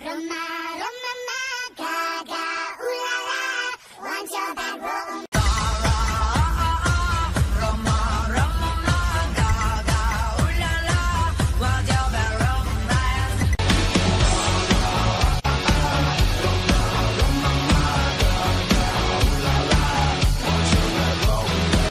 Roma, Roma, ma, gaga, ooh la la, want your bad